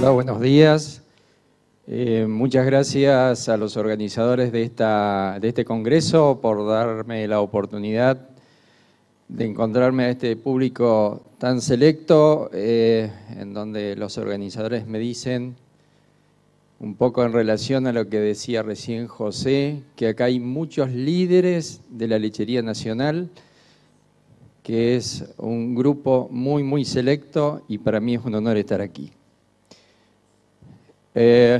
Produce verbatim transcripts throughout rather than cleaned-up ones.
Hola, buenos días. Eh, muchas gracias a los organizadores de, esta, de este congreso por darme la oportunidad de encontrarme a este público tan selecto, eh, en donde los organizadores me dicen, un poco en relación a lo que decía recién José, que acá hay muchos líderes de la Lechería Nacional, que es un grupo muy, muy selecto y para mí es un honor estar aquí. Eh,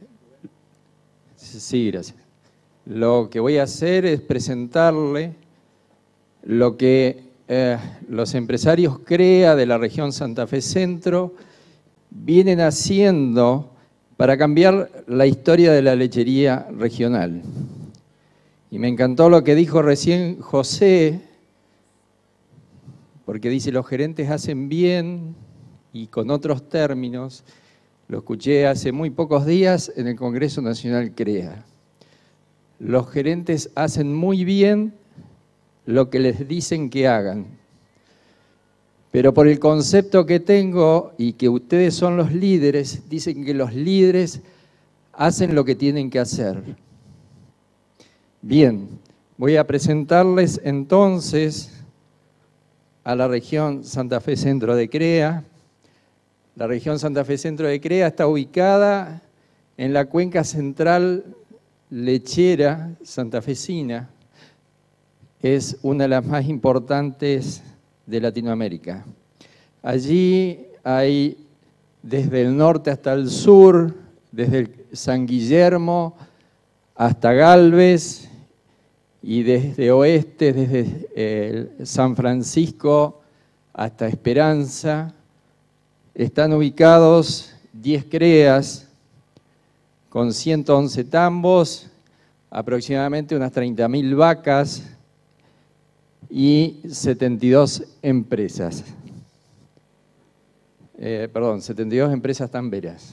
sí, gracias. Lo que voy a hacer es presentarle lo que eh, los empresarios C R E A de la región Santa Fe Centro vienen haciendo para cambiar la historia de la lechería regional. Y me encantó lo que dijo recién José, porque dice, los gerentes hacen bien, y con otros términos, lo escuché hace muy pocos días en el Congreso Nacional C R E A. Los gerentes hacen muy bien lo que les dicen que hagan. Pero por el concepto que tengo y que ustedes son los líderes, dicen que los líderes hacen lo que tienen que hacer. Bien, voy a presentarles entonces a la región Santa Fe Centro de C R E A. La región Santa Fe Centro de C R E A está ubicada en la cuenca central lechera santafesina. Es una de las más importantes de Latinoamérica. Allí hay desde el norte hasta el sur, desde el San Guillermo hasta Galvez, y desde oeste, desde eh, San Francisco hasta Esperanza, están ubicados diez C R E As con ciento once tambos, aproximadamente unas treinta mil vacas y setenta y dos empresas. Eh, perdón, setenta y dos empresas tamberas.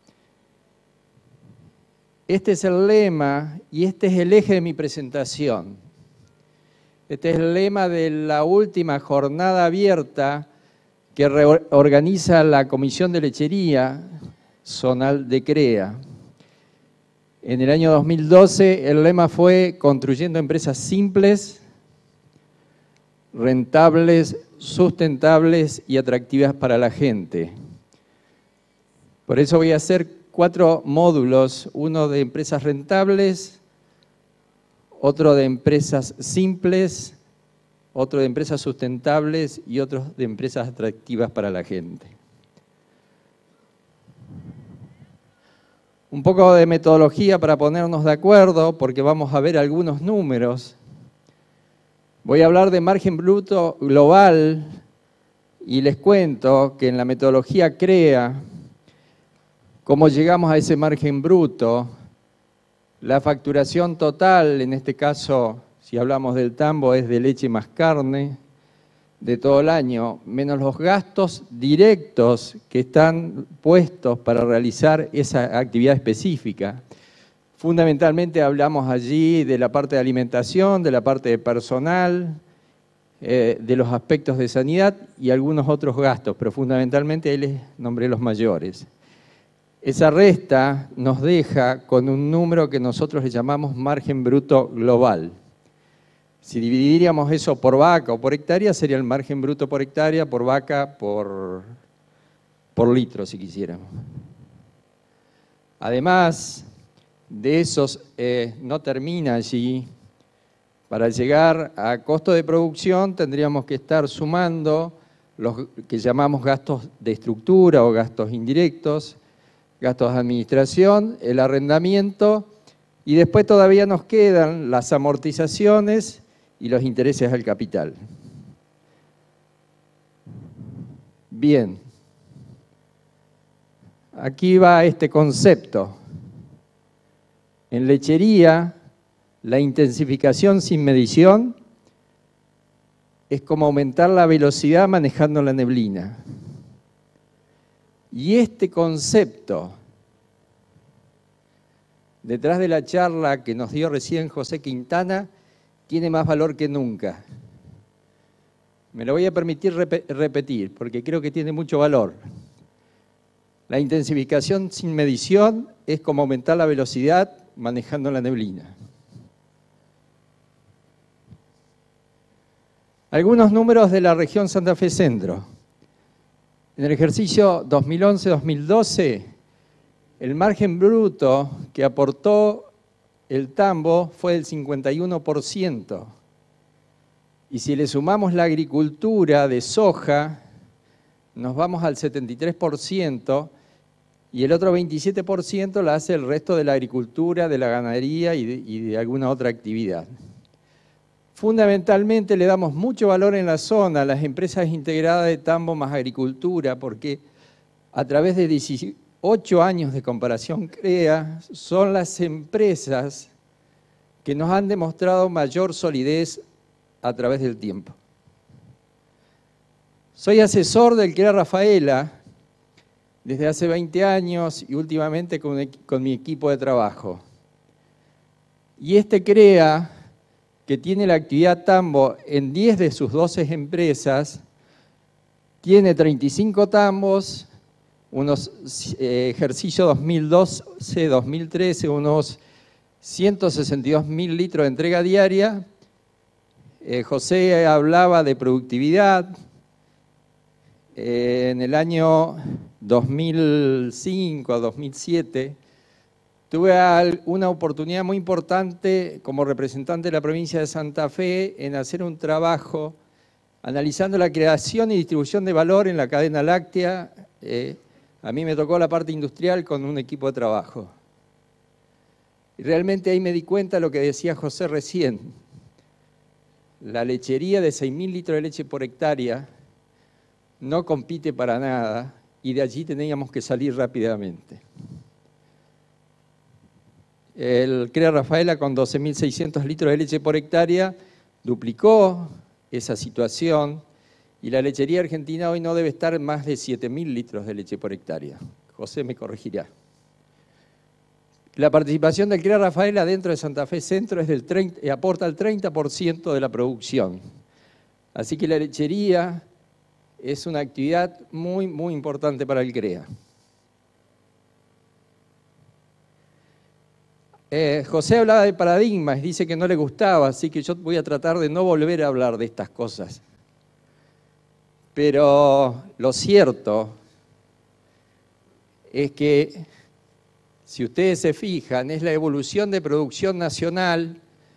Este es el lema y este es el eje de mi presentación. Este es el lema de la última jornada abierta que organiza la Comisión de Lechería Zonal de C R E A. En el año dos mil doce el lema fue construyendo empresas simples, rentables, sustentables y atractivas para la gente. Por eso voy a hacer cuatro módulos, uno de empresas rentables, otro de empresas simples, otro de empresas sustentables y otro de empresas atractivas para la gente. Un poco de metodología para ponernos de acuerdo, porque vamos a ver algunos números. Voy a hablar de margen bruto global y les cuento que en la metodología C R E A, cómo llegamos a ese margen bruto, la facturación total, en este caso, si hablamos del tambo, es de leche más carne de todo el año, menos los gastos directos que están puestos para realizar esa actividad específica. Fundamentalmente hablamos allí de la parte de alimentación, de la parte de personal, eh, de los aspectos de sanidad y algunos otros gastos, pero fundamentalmente ahí les nombré los mayores. Esa resta nos deja con un número que nosotros le llamamos margen bruto global. Si dividiríamos eso por vaca o por hectárea, sería el margen bruto por hectárea, por vaca, por, por litro, si quisiéramos. Además de esos, eh, no termina allí. Para llegar a costo de producción tendríamos que estar sumando los que llamamos gastos de estructura o gastos indirectos, gastos de administración, el arrendamiento, y después todavía nos quedan las amortizaciones y los intereses al capital. Bien, aquí va este concepto. En lechería, la intensificación sin medición es como aumentar la velocidad manejando la neblina. Y este concepto, detrás de la charla que nos dio recién José Quintana, tiene más valor que nunca. Me lo voy a permitir rep- repetir, porque creo que tiene mucho valor. La intensificación sin medición es como aumentar la velocidad manejando la neblina. Algunos números de la región Santa Fe Centro. En el ejercicio dos mil once dos mil doce, el margen bruto que aportó el tambo fue del cincuenta y uno por ciento. Y si le sumamos la agricultura de soja, nos vamos al setenta y tres por ciento, y el otro veintisiete por ciento la hace el resto de la agricultura, de la ganadería y de, y de alguna otra actividad. Fundamentalmente le damos mucho valor en la zona a las empresas integradas de tambo más agricultura, porque a través de dieciocho años de comparación CREA, son las empresas que nos han demostrado mayor solidez a través del tiempo. Soy asesor del CREA Rafaela desde hace veinte años y últimamente con, con mi equipo de trabajo. Y este CREA, que tiene la actividad tambo en diez de sus doce empresas, tiene treinta y cinco tambos, unos eh, ejercicios dos mil doce dos mil trece, unos ciento sesenta y dos mil litros de entrega diaria. Eh, José hablaba de productividad. Eh, en el año dos mil cinco a dos mil siete tuve una oportunidad muy importante como representante de la provincia de Santa Fe en hacer un trabajo analizando la creación y distribución de valor en la cadena láctea. Eh, a mí me tocó la parte industrial con un equipo de trabajo. Y realmente ahí me di cuenta de lo que decía José recién. La lechería de seis mil litros de leche por hectárea no compite para nada y de allí teníamos que salir rápidamente. El CREA Rafaela con doce mil seiscientos litros de leche por hectárea duplicó esa situación y la lechería argentina hoy no debe estar en más de siete mil litros de leche por hectárea. José me corregirá. La participación del CREA Rafaela dentro de Santa Fe Centro es del treinta, aporta el treinta por ciento de la producción. Así que la lechería es una actividad muy, muy importante para el CREA. Eh, José hablaba de paradigmas, dice que no le gustaba, así que yo voy a tratar de no volver a hablar de estas cosas. Pero lo cierto es que, si ustedes se fijan, es la evolución de producción nacional.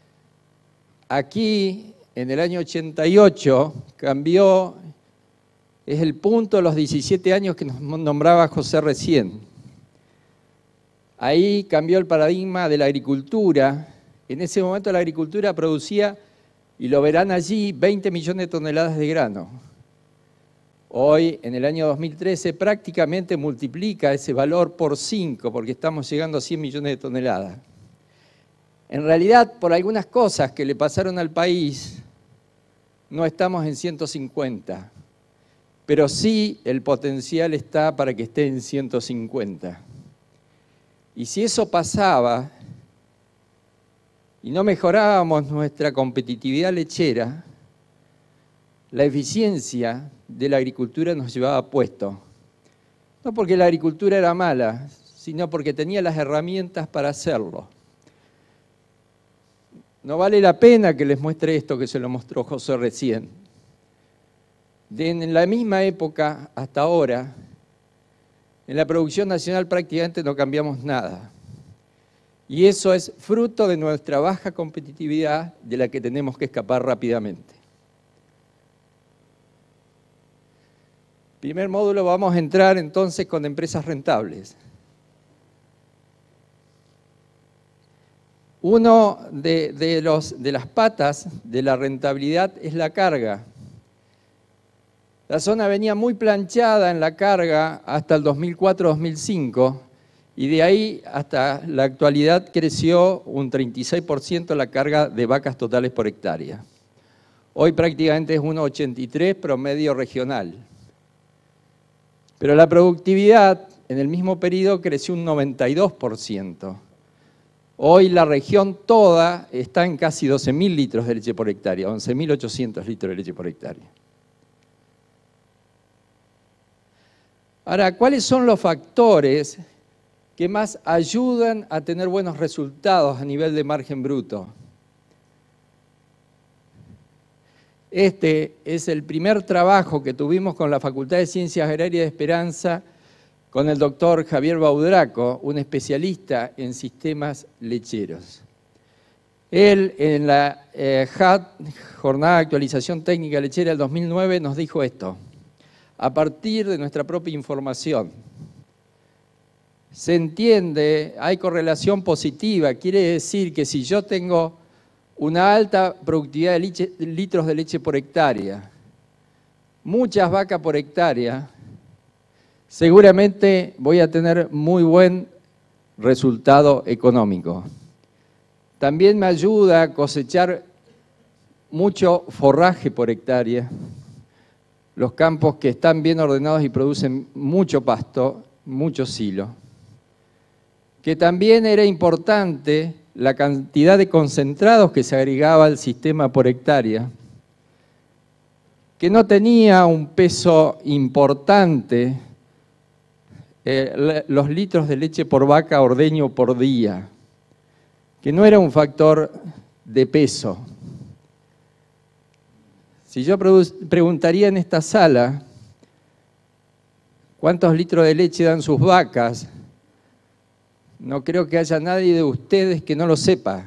Aquí, en el año ochenta y ocho, cambió, es el punto de los diecisiete años que nos nombraba José recién. Ahí cambió el paradigma de la agricultura. En ese momento la agricultura producía, y lo verán allí, veinte millones de toneladas de grano. Hoy, en el año dos mil trece, prácticamente multiplica ese valor por cinco, porque estamos llegando a cien millones de toneladas. En realidad, por algunas cosas que le pasaron al país, no estamos en ciento cincuenta, pero sí el potencial está para que esté en ciento cincuenta. Y si eso pasaba y no mejorábamos nuestra competitividad lechera, la eficiencia de la agricultura nos llevaba a puesto. No porque la agricultura era mala, sino porque tenía las herramientas para hacerlo. No vale la pena que les muestre esto que se lo mostró José recién. De en la misma época hasta ahora, en la producción nacional prácticamente no cambiamos nada. Y eso es fruto de nuestra baja competitividad de la que tenemos que escapar rápidamente. Primer módulo, vamos a entrar entonces con empresas rentables. Uno de, de, los, de las patas de la rentabilidad es la carga. La zona venía muy planchada en la carga hasta el dos mil cuatro dos mil cinco y de ahí hasta la actualidad creció un treinta y seis por ciento la carga de vacas totales por hectárea. Hoy prácticamente es uno coma ochenta y tres promedio regional. Pero la productividad en el mismo periodo creció un noventa y dos por ciento. Hoy la región toda está en casi doce mil litros de leche por hectárea, once mil ochocientos litros de leche por hectárea. Ahora, ¿cuáles son los factores que más ayudan a tener buenos resultados a nivel de margen bruto? Este es el primer trabajo que tuvimos con la Facultad de Ciencias Agrarias de Esperanza, con el doctor Javier Baudraco, un especialista en sistemas lecheros. Él, en la eh, H A T, Jornada de Actualización Técnica Lechera del dos mil nueve, nos dijo esto: a partir de nuestra propia información, se entiende, hay correlación positiva, quiere decir que si yo tengo una alta productividad de leche, litros de leche por hectárea, muchas vacas por hectárea, seguramente voy a tener muy buen resultado económico. También me ayuda a cosechar mucho forraje por hectárea. Los campos que están bien ordenados y producen mucho pasto, mucho silo. Que también era importante la cantidad de concentrados que se agregaba al sistema por hectárea, que no tenía un peso importante, eh, los litros de leche por vaca ordeño por día, que no era un factor de peso. Si yo preguntaría en esta sala cuántos litros de leche dan sus vacas, no creo que haya nadie de ustedes que no lo sepa.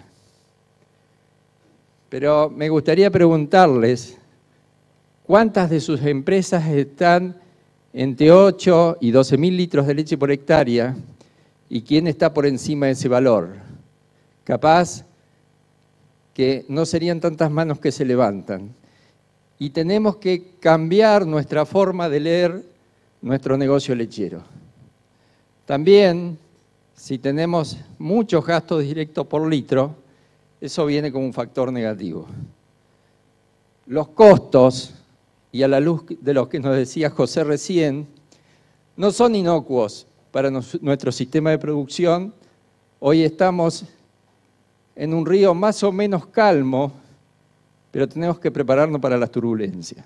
Pero me gustaría preguntarles cuántas de sus empresas están entre ocho y doce mil litros de leche por hectárea y quién está por encima de ese valor. Capaz que no serían tantas manos que se levantan. Y tenemos que cambiar nuestra forma de leer nuestro negocio lechero. También, si tenemos muchos gastos directos por litro, eso viene como un factor negativo. Los costos, y a la luz de lo que nos decía José recién, no son inocuos para nuestro sistema de producción. Hoy estamos en un río más o menos calmo, pero tenemos que prepararnos para las turbulencias.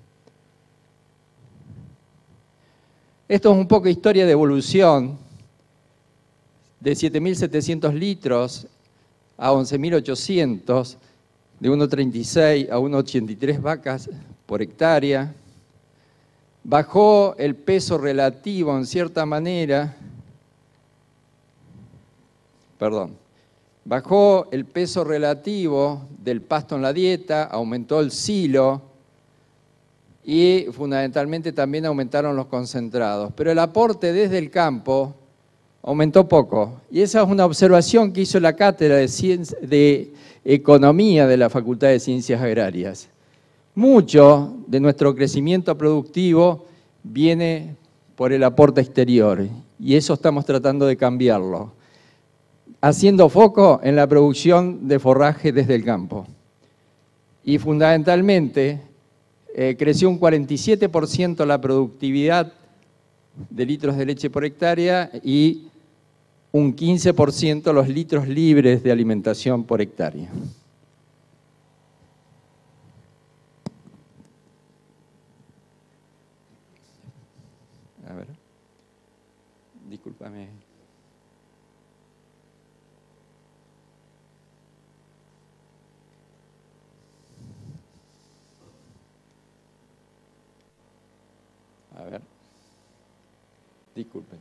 Esto es un poco historia de evolución, de siete mil setecientos litros a once mil ochocientos, de uno coma treinta y seis a uno coma ochenta y tres vacas por hectárea. Bajó el peso relativo en cierta manera, perdón, bajó el peso relativo del pasto en la dieta, aumentó el silo y fundamentalmente también aumentaron los concentrados. Pero el aporte desde el campo aumentó poco. Y esa es una observación que hizo la cátedra de, Ciencia, de Economía de la Facultad de Ciencias Agrarias. Mucho de nuestro crecimiento productivo viene por el aporte exterior y eso estamos tratando de cambiarlo, haciendo foco en la producción de forraje desde el campo. Y fundamentalmente eh, creció un cuarenta y siete por ciento la productividad de litros de leche por hectárea y un quince por ciento los litros libres de alimentación por hectárea. A ver, discúlpame. A ver, disculpen.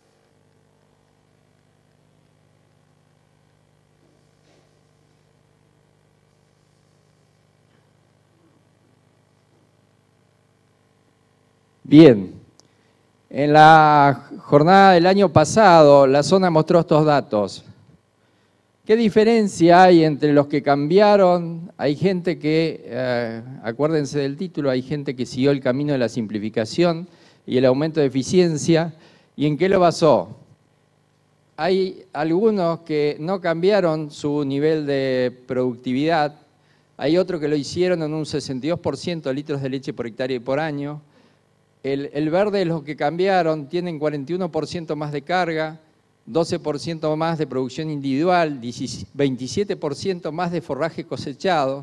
Bien, en la jornada del año pasado la zona mostró estos datos. ¿Qué diferencia hay entre los que cambiaron? Hay gente que, eh, acuérdense del título, hay gente que siguió el camino de la simplificación y el aumento de eficiencia. ¿Y en qué lo basó? Hay algunos que no cambiaron su nivel de productividad, hay otros que lo hicieron en un sesenta y dos por ciento de litros de leche por hectárea y por año. El, el verde, los que cambiaron, tienen cuarenta y uno por ciento más de carga, doce por ciento más de producción individual, veintisiete por ciento más de forraje cosechado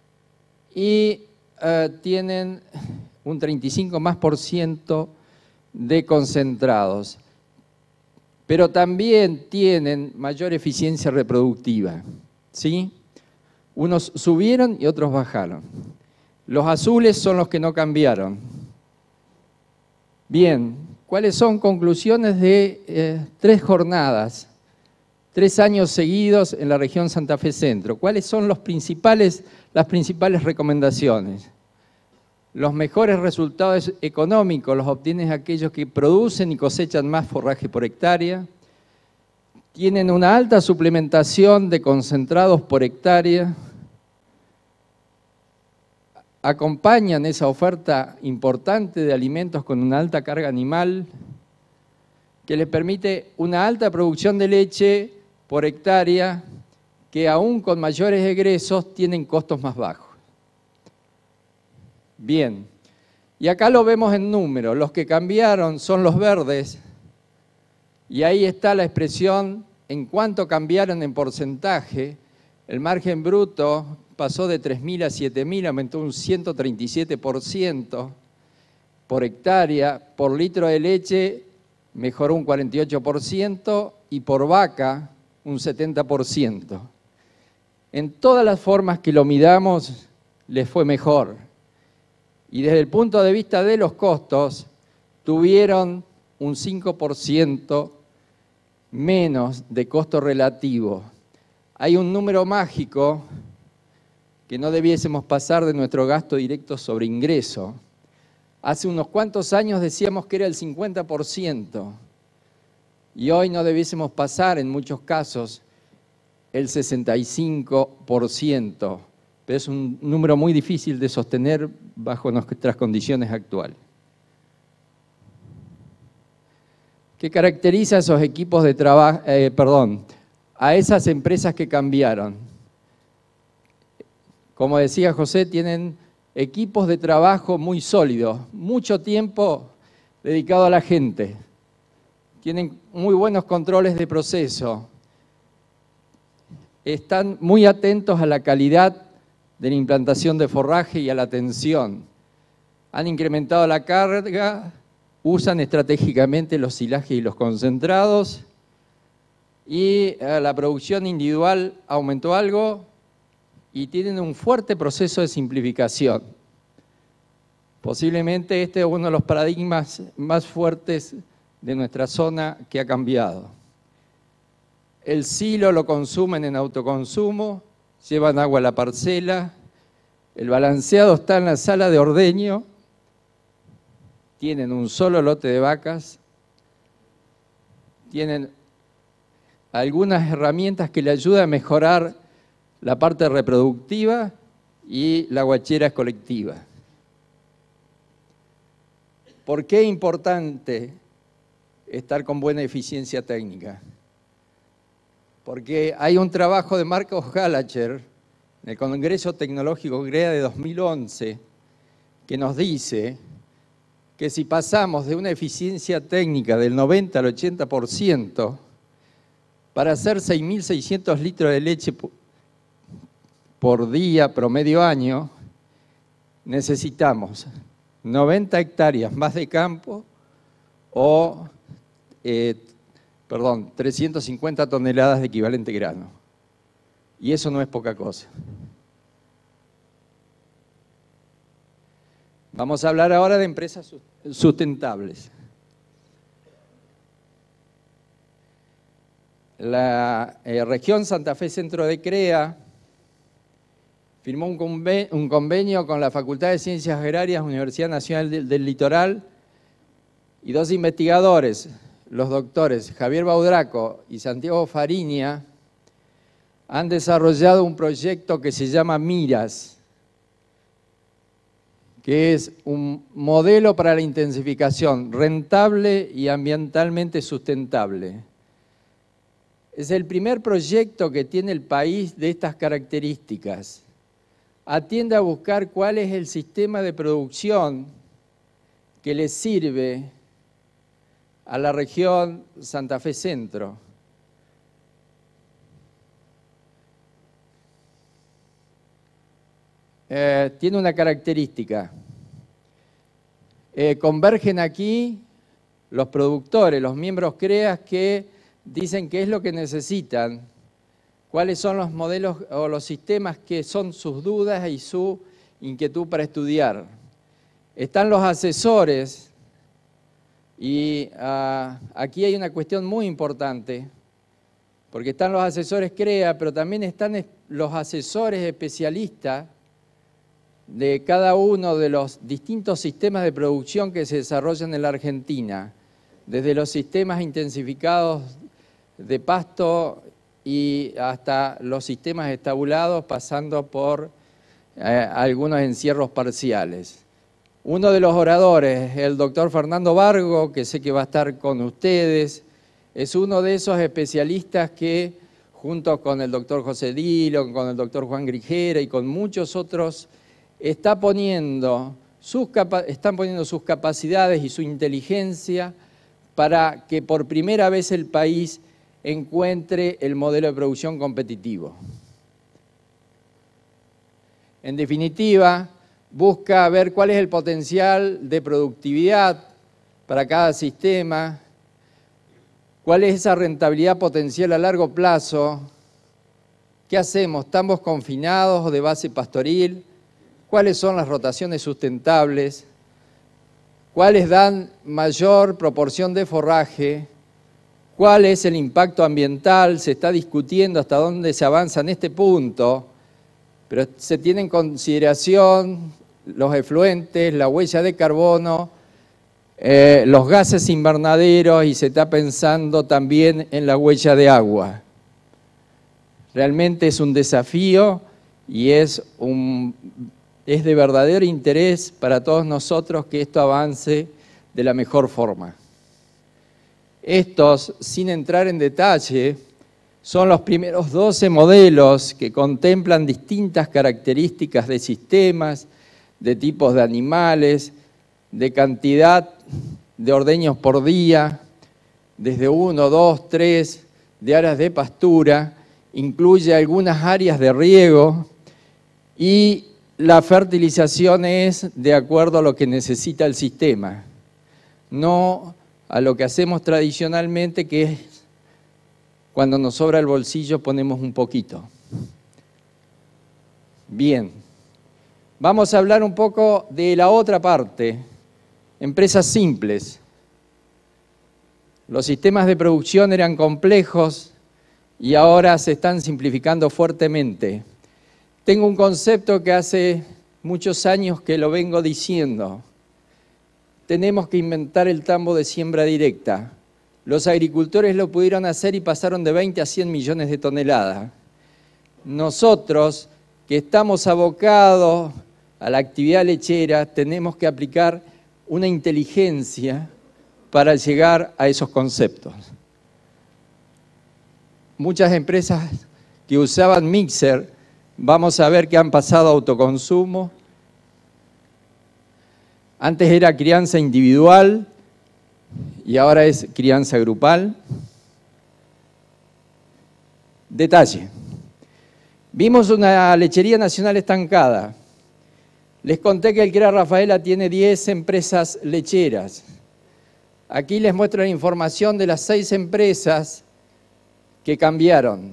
y uh, tienen un treinta y cinco más por ciento de concentrados, pero también tienen mayor eficiencia reproductiva, ¿sí? Unos subieron y otros bajaron. Los azules son los que no cambiaron. Bien, ¿cuáles son conclusiones de eh, tres jornadas, tres años seguidos en la región Santa Fe Centro? ¿Cuáles son los principales, las principales recomendaciones? Los mejores resultados económicos los obtienen aquellos que producen y cosechan más forraje por hectárea, tienen una alta suplementación de concentrados por hectárea, acompañan esa oferta importante de alimentos con una alta carga animal, que les permite una alta producción de leche por hectárea, que aún con mayores egresos tienen costos más bajos. Bien, y acá lo vemos en números. Los que cambiaron son los verdes, y ahí está la expresión en cuánto cambiaron en porcentaje. El margen bruto pasó de tres mil a siete mil, aumentó un ciento treinta y siete por ciento por hectárea. Por litro de leche mejoró un cuarenta y ocho por ciento y por vaca un setenta por ciento. En todas las formas que lo midamos les fue mejor. Y desde el punto de vista de los costos, tuvieron un cinco por ciento menos de costo relativo. Hay un número mágico que no debiésemos pasar de nuestro gasto directo sobre ingreso. Hace unos cuantos años decíamos que era el cincuenta por ciento y hoy no debiésemos pasar en muchos casos el sesenta y cinco por ciento. Pero es un número muy difícil de sostener bajo nuestras condiciones actuales. ¿Qué caracteriza a esos equipos de trabajo, eh, perdón, a esas empresas que cambiaron? Como decía José, tienen equipos de trabajo muy sólidos, mucho tiempo dedicado a la gente, tienen muy buenos controles de proceso, están muy atentos a la calidad de la implantación de forraje y a la atención. Han incrementado la carga, usan estratégicamente los silajes y los concentrados y eh, la producción individual aumentó algo y tienen un fuerte proceso de simplificación. Posiblemente este es uno de los paradigmas más fuertes de nuestra zona que ha cambiado. El silo lo consumen en autoconsumo, llevan agua a la parcela, el balanceado está en la sala de ordeño, tienen un solo lote de vacas, tienen algunas herramientas que le ayudan a mejorar la parte reproductiva y la guachera es colectiva. ¿Por qué es importante estar con buena eficiencia técnica? Porque hay un trabajo de Marcos Gallagher en el Congreso Tecnológico GREA de dos mil once que nos dice que si pasamos de una eficiencia técnica del noventa al ochenta por ciento para hacer seis mil seiscientos litros de leche por día promedio año, necesitamos noventa hectáreas más de campo o eh, perdón, trescientas cincuenta toneladas de equivalente grano. Y eso no es poca cosa. Vamos a hablar ahora de empresas sustentables. La eh, región Santa Fe Centro de CREA firmó un convenio, un convenio con la Facultad de Ciencias Agrarias, Universidad Nacional del, del Litoral, y dos investigadores, los doctores Javier Baudraco y Santiago Fariña, han desarrollado un proyecto que se llama MIRAS, que es un modelo para la intensificación rentable y ambientalmente sustentable. Es el primer proyecto que tiene el país de estas características. Atiende a buscar cuál es el sistema de producción que le sirve a la región Santa Fe Centro. Eh, tiene una característica. Eh, convergen aquí los productores, los miembros CREAS, que dicen qué es lo que necesitan, cuáles son los modelos o los sistemas que son sus dudas y su inquietud para estudiar. Están los asesores, y uh, aquí hay una cuestión muy importante, porque están los asesores CREA, pero también están los asesores especialistas de cada uno de los distintos sistemas de producción que se desarrollan en la Argentina, desde los sistemas intensificados de pasto y hasta los sistemas estabulados, pasando por eh, algunos encierros parciales. Uno de los oradores, el doctor Fernando Vargo, que sé que va a estar con ustedes, es uno de esos especialistas que, junto con el doctor José Dillon, con el doctor Juan Grijera y con muchos otros, está poniendo sus están poniendo sus capacidades y su inteligencia para que por primera vez el país encuentre el modelo de producción competitivo. En definitiva, busca ver cuál es el potencial de productividad para cada sistema, cuál es esa rentabilidad potencial a largo plazo, qué hacemos, estamos confinados o de base pastoril, cuáles son las rotaciones sustentables, cuáles dan mayor proporción de forraje, cuál es el impacto ambiental, se está discutiendo hasta dónde se avanza en este punto, pero se tiene en consideración los efluentes, la huella de carbono, eh, los gases invernaderos, y se está pensando también en la huella de agua. Realmente es un desafío y es, un, es de verdadero interés para todos nosotros que esto avance de la mejor forma. Estos, sin entrar en detalle, son los primeros doce modelos que contemplan distintas características de sistemas, de tipos de animales, de cantidad de ordeños por día, desde uno, dos, tres, de áreas de pastura, incluye algunas áreas de riego y la fertilización es de acuerdo a lo que necesita el sistema, no a lo que hacemos tradicionalmente, que es cuando nos sobra el bolsillo ponemos un poquito. Bien, vamos a hablar un poco de la otra parte, empresas simples. Los sistemas de producción eran complejos y ahora se están simplificando fuertemente. Tengo un concepto que hace muchos años que lo vengo diciendo. Tenemos que inventar el tambo de siembra directa. Los agricultores lo pudieron hacer y pasaron de veinte a cien millones de toneladas. Nosotros, que estamos abocados a la actividad lechera, tenemos que aplicar una inteligencia para llegar a esos conceptos. Muchas empresas que usaban mixer, vamos a ver que han pasado a autoconsumo. Antes era crianza individual y ahora es crianza grupal. Detalle. Vimos una lechería nacional estancada. Les conté que el CREA Rafaela tiene diez empresas lecheras. Aquí les muestro la información de las seis empresas que cambiaron.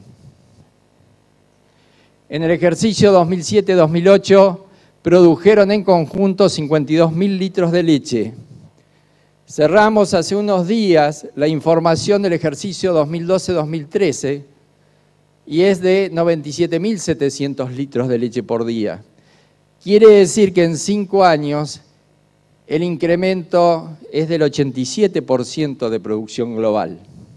En el ejercicio dos mil siete dos mil ocho produjeron en conjunto cincuenta y dos mil litros de leche. Cerramos hace unos días la información del ejercicio dos mil doce dos mil trece y es de noventa y siete mil setecientos litros de leche por día. Quiere decir que en cinco años el incremento es del ochenta y siete por ciento de producción global.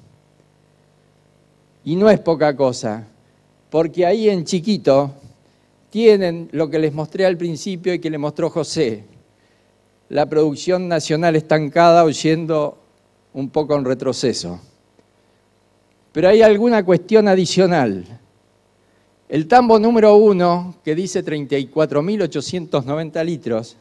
Y no es poca cosa, porque ahí en chiquito tienen lo que les mostré al principio y que le mostró José, la producción nacional estancada o yendo un poco en retroceso. Pero hay alguna cuestión adicional. El tambo número uno, que dice treinta y cuatro mil ochocientos noventa litros,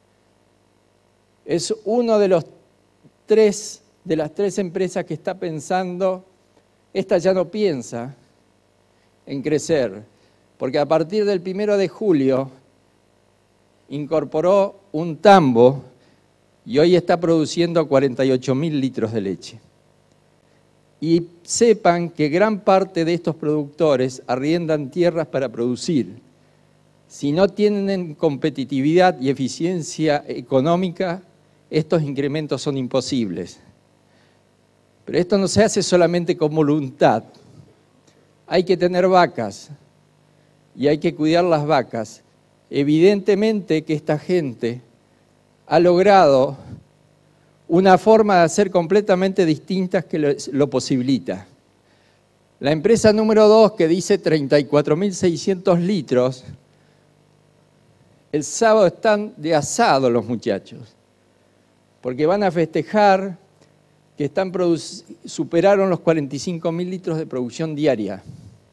es uno de los tres, de las tres empresas que está pensando, esta ya no piensa en crecer, porque a partir del primero de julio incorporó un tambo y hoy está produciendo cuarenta y ocho mil litros de leche. Y sepan que gran parte de estos productores arriendan tierras para producir. Si no tienen competitividad y eficiencia económica, estos incrementos son imposibles. Pero esto no se hace solamente con voluntad. Hay que tener vacas y hay que cuidar las vacas. Evidentemente que esta gente ha logrado una forma de hacer completamente distinta que lo, lo posibilita. La empresa número dos, que dice treinta y cuatro mil seiscientos litros, el sábado están de asado los muchachos, porque van a festejar que están superaron los cuarenta y cinco mil litros de producción diaria.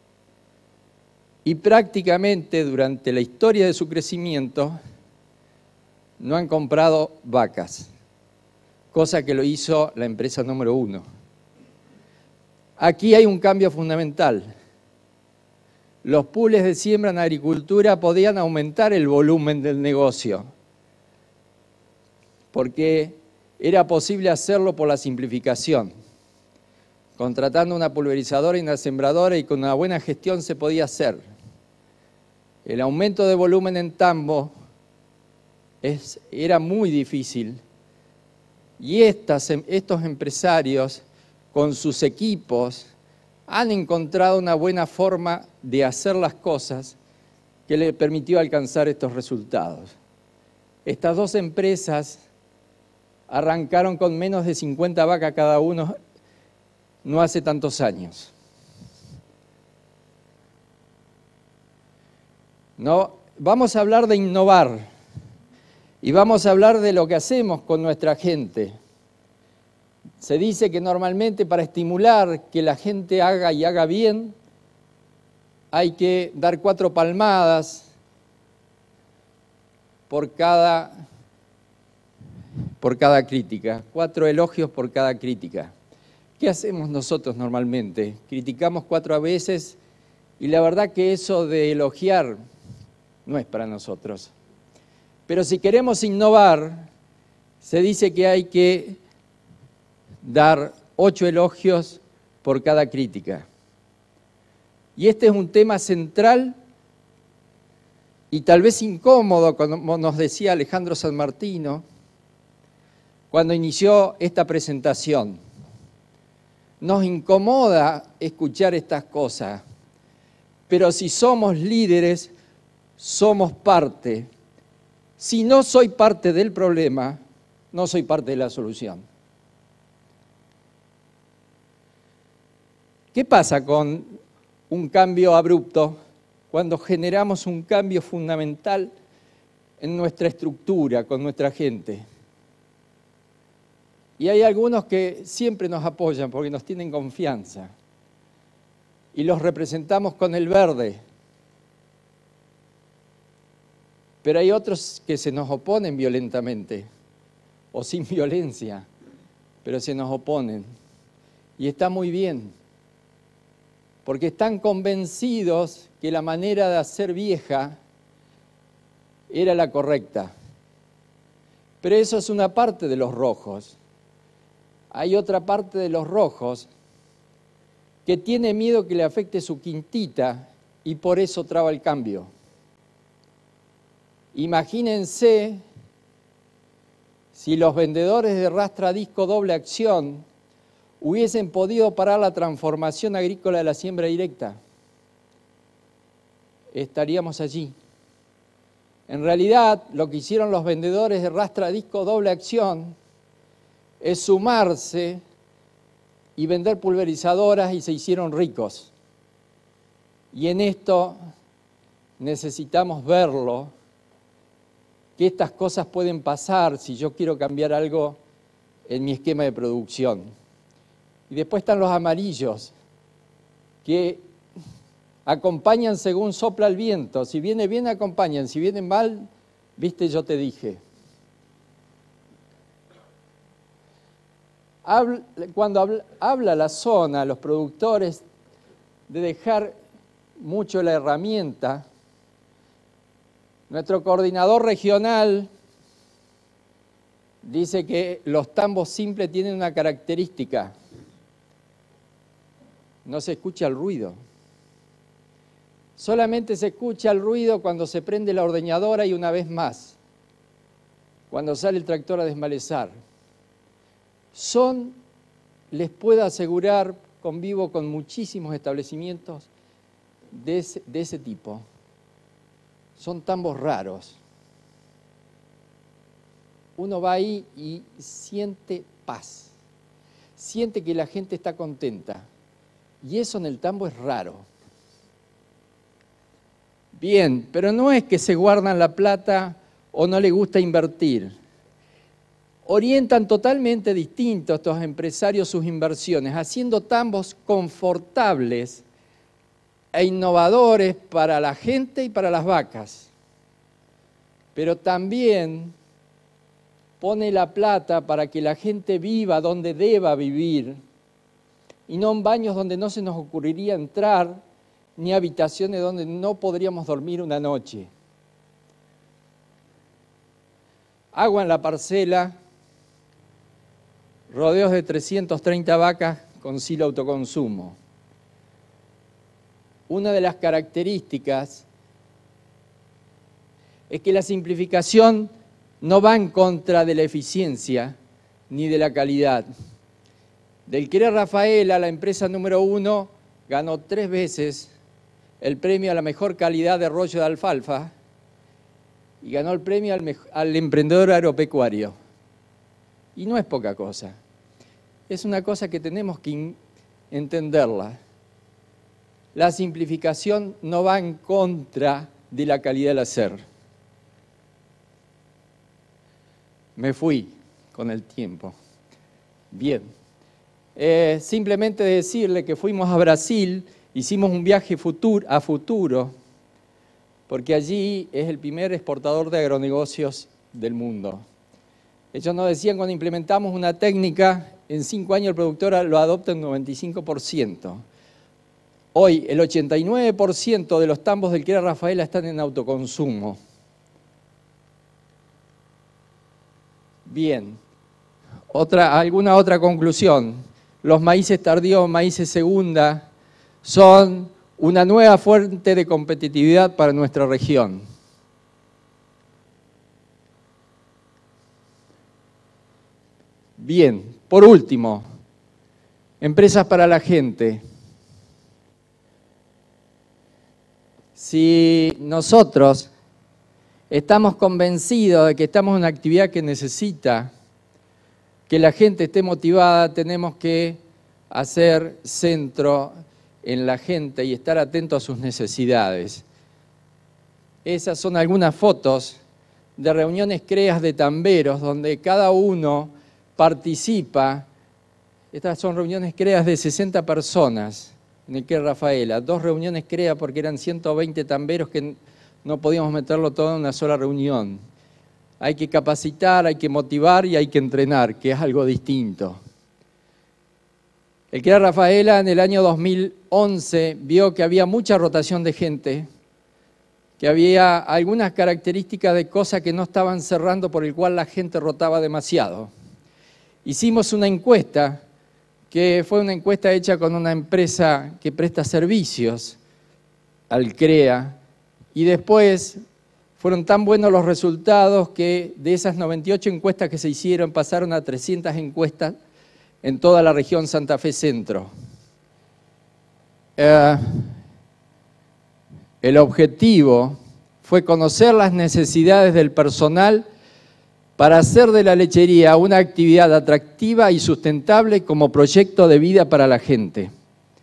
Y prácticamente durante la historia de su crecimiento no han comprado vacas, cosa que lo hizo la empresa número uno. Aquí hay un cambio fundamental. Los pools de siembra en agricultura podían aumentar el volumen del negocio, porque era posible hacerlo por la simplificación. Contratando una pulverizadora y una sembradora, y con una buena gestión se podía hacer. El aumento de volumen en tambo es, era muy difícil, y estas, estos empresarios con sus equipos han encontrado una buena forma de hacer las cosas que le permitió alcanzar estos resultados. Estas dos empresas arrancaron con menos de cincuenta vacas cada uno no hace tantos años. No, vamos a hablar de innovar y vamos a hablar de lo que hacemos con nuestra gente. Se dice que normalmente para estimular que la gente haga y haga bien, hay que dar cuatro palmadas por cada, por cada crítica, cuatro elogios por cada crítica. ¿Qué hacemos nosotros normalmente? Criticamos cuatro veces y la verdad que eso de elogiar no es para nosotros. Pero si queremos innovar, se dice que hay que dar ocho elogios por cada crítica. Y este es un tema central y tal vez incómodo, como nos decía Alejandro San Martino, cuando inició esta presentación. Nos incomoda escuchar estas cosas, pero si somos líderes, somos parte. Si no soy parte del problema, no soy parte de la solución. ¿Qué pasa con un cambio abrupto cuando generamos un cambio fundamental en nuestra estructura, con nuestra gente? Y hay algunos que siempre nos apoyan porque nos tienen confianza y los representamos con el verde. Pero hay otros que se nos oponen violentamente o sin violencia, pero se nos oponen. Y está muy bien, porque están convencidos que la manera de hacer vieja era la correcta. Pero eso es una parte de los rojos. Hay otra parte de los rojos que tiene miedo que le afecte su quintita y por eso traba el cambio. Imagínense si los vendedores de rastra disco doble acción hubiesen podido parar la transformación agrícola de la siembra directa. Estaríamos allí. En realidad, lo que hicieron los vendedores de rastra disco doble acción es sumarse y vender pulverizadoras y se hicieron ricos. Y en esto necesitamos verlo, que estas cosas pueden pasar si yo quiero cambiar algo en mi esquema de producción. Y después están los amarillos, que acompañan según sopla el viento. Si viene bien, acompañan. Si viene mal, viste, yo te dije. Cuando habla la zona, los productores, de dejar mucho la herramienta, nuestro coordinador regional dice que los tambos simples tienen una característica: no se escucha el ruido. Solamente se escucha el ruido cuando se prende la ordeñadora y una vez más, cuando sale el tractor a desmalezar. Son, les puedo asegurar, convivo con muchísimos establecimientos de ese, de ese tipo. Son tambos raros. Uno va ahí y siente paz, siente que la gente está contenta. Y eso en el tambo es raro. Bien, pero no es que se guardan la plata o no les gusta invertir. Orientan totalmente distinto a estos empresarios sus inversiones, haciendo tambos confortables e innovadores para la gente y para las vacas. Pero también pone la plata para que la gente viva donde deba vivir y no en baños donde no se nos ocurriría entrar, ni habitaciones donde no podríamos dormir una noche. Agua en la parcela, rodeos de trescientas treinta vacas con silo autoconsumo. Una de las características es que la simplificación no va en contra de la eficiencia ni de la calidad. Del Crea Rafaela, la empresa número uno, ganó tres veces el premio a la mejor calidad de rollo de alfalfa y ganó el premio al, al emprendedor agropecuario. Y no es poca cosa. Es una cosa que tenemos que entenderla. La simplificación no va en contra de la calidad del hacer. Me fui con el tiempo. Bien. Eh, simplemente decirle que fuimos a Brasil, hicimos un viaje futuro, a futuro, porque allí es el primer exportador de agronegocios del mundo. Ellos nos decían, cuando implementamos una técnica, en cinco años el productor lo adopta en noventa y cinco por ciento. Hoy el ochenta y nueve por ciento de los tambos del Crea Rafaela están en autoconsumo. Bien, otra, ¿alguna otra conclusión? Los maíces tardíos, maíces segunda, son una nueva fuente de competitividad para nuestra región. Bien, por último, empresas para la gente. Si nosotros estamos convencidos de que estamos en una actividad que necesita que la gente esté motivada, tenemos que hacer centro en la gente y estar atento a sus necesidades. Esas son algunas fotos de reuniones CREAS de tamberos donde cada uno participa. Estas son reuniones CREAS de sesenta personas en el Crea Rafaela. Dos reuniones CREA porque eran ciento veinte tamberos que no podíamos meterlo todo en una sola reunión. Hay que capacitar, hay que motivar y hay que entrenar, que es algo distinto. El Crea Rafaela en el año dos mil once vio que había mucha rotación de gente, que había algunas características de cosas que no estaban cerrando por el cual la gente rotaba demasiado. Hicimos una encuesta, que fue una encuesta hecha con una empresa que presta servicios al CREA, y después fueron tan buenos los resultados que de esas noventa y ocho encuestas que se hicieron pasaron a trescientas encuestas en toda la región Santa Fe Centro. Eh, el objetivo fue conocer las necesidades del personal para hacer de la lechería una actividad atractiva y sustentable como proyecto de vida para la gente.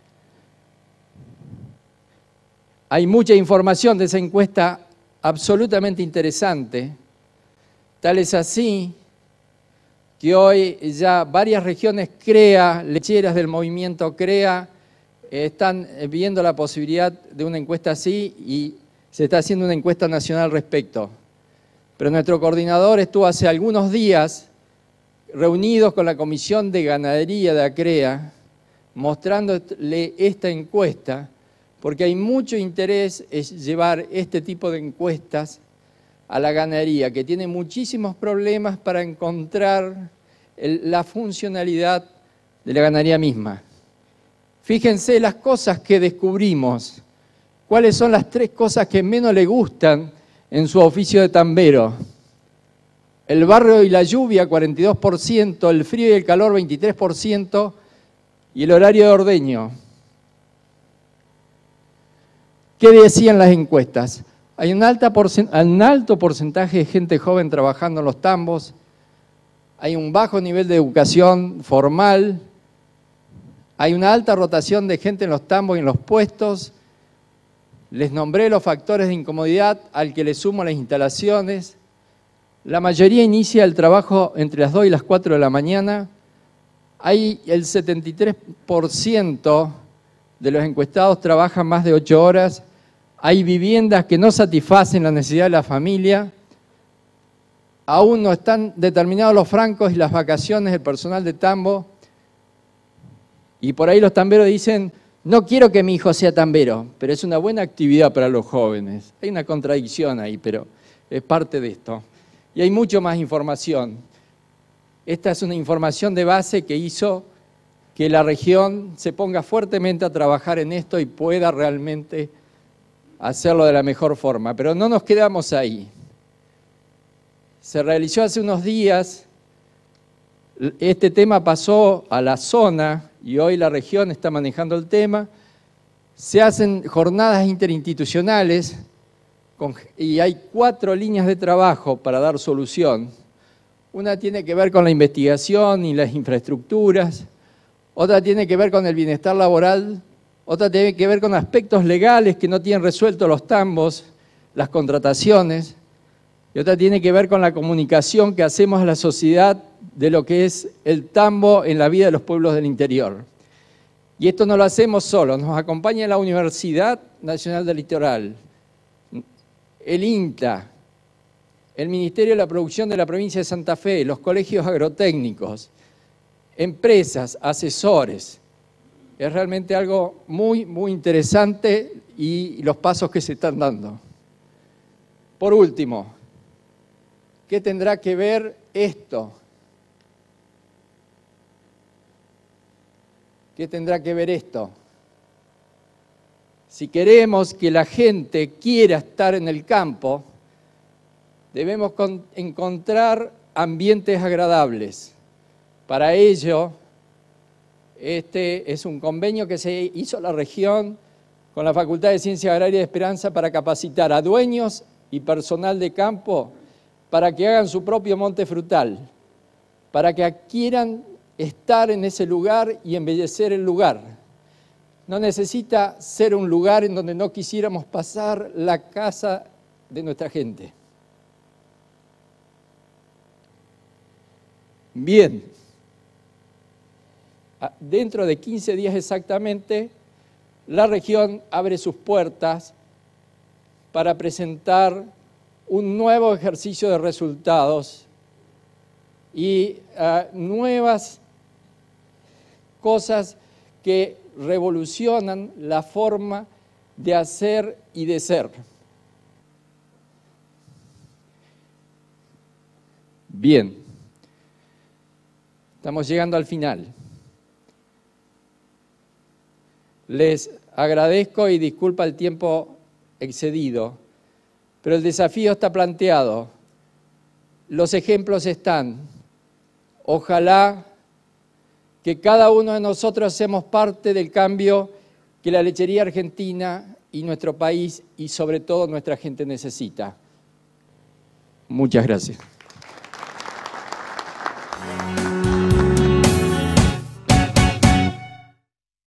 Hay mucha información de esa encuesta absolutamente interesante, tal es así que hoy ya varias regiones CREA, lecheras del movimiento CREA, están viendo la posibilidad de una encuesta así y se está haciendo una encuesta nacional al respecto. Pero nuestro coordinador estuvo hace algunos días reunidos con la Comisión de Ganadería de ACREA, mostrándole esta encuesta, porque hay mucho interés en llevar este tipo de encuestas a la ganadería, que tiene muchísimos problemas para encontrar el, la funcionalidad de la ganadería misma. Fíjense las cosas que descubrimos. ¿Cuáles son las tres cosas que menos le gustan en su oficio de tambero? El barro y la lluvia, cuarenta y dos por ciento, el frío y el calor, veintitrés por ciento, y el horario de ordeño. ¿Qué decían las encuestas? Hay un, alta porcent- un alto porcentaje de gente joven trabajando en los tambos, hay un bajo nivel de educación formal, hay una alta rotación de gente en los tambos y en los puestos. Les nombré los factores de incomodidad al que le sumo las instalaciones. La mayoría inicia el trabajo entre las dos y las cuatro de la mañana. Hay el setenta y tres por ciento de los encuestados trabajan más de ocho horas. Hay viviendas que no satisfacen la necesidad de la familia. Aún no están determinados los francos y las vacaciones del personal de tambo. Y por ahí los tamberos dicen, no quiero que mi hijo sea tambero, pero es una buena actividad para los jóvenes. Hay una contradicción ahí, pero es parte de esto. Y hay mucho más información. Esta es una información de base que hizo que la región se ponga fuertemente a trabajar en esto y pueda realmente hacerlo de la mejor forma. Pero no nos quedamos ahí. Se realizó hace unos días, este tema pasó a la zona y hoy la región está manejando el tema. Se hacen jornadas interinstitucionales con, y hay cuatro líneas de trabajo para dar solución. Una tiene que ver con la investigación y las infraestructuras, otra tiene que ver con el bienestar laboral, otra tiene que ver con aspectos legales que no tienen resueltos los tambos, las contrataciones, y otra tiene que ver con la comunicación que hacemos a la sociedad de lo que es el tambo en la vida de los pueblos del interior. Y esto no lo hacemos solos, nos acompaña la Universidad Nacional del Litoral, el INTA, el Ministerio de la Producción de la provincia de Santa Fe, los colegios agrotécnicos, empresas, asesores. Es realmente algo muy, muy interesante y los pasos que se están dando. Por último, ¿qué tendrá que ver esto? ¿Qué tendrá que ver esto? Si queremos que la gente quiera estar en el campo, debemos encontrar ambientes agradables. Para ello, este es un convenio que se hizo en la región con la Facultad de Ciencias Agrarias de Esperanza para capacitar a dueños y personal de campo para que hagan su propio monte frutal, para que quieran estar en ese lugar y embellecer el lugar. No necesita ser un lugar en donde no quisiéramos pasar la casa de nuestra gente. Bien, dentro de quince días exactamente, la región abre sus puertas para presentar un nuevo ejercicio de resultados y uh, nuevas cosas que revolucionan la forma de hacer y de ser. Bien, estamos llegando al final. Les agradezco y disculpa el tiempo excedido, pero el desafío está planteado. Los ejemplos están. Ojalá que cada uno de nosotros seamos parte del cambio que la lechería argentina y nuestro país y sobre todo nuestra gente necesita. Muchas gracias.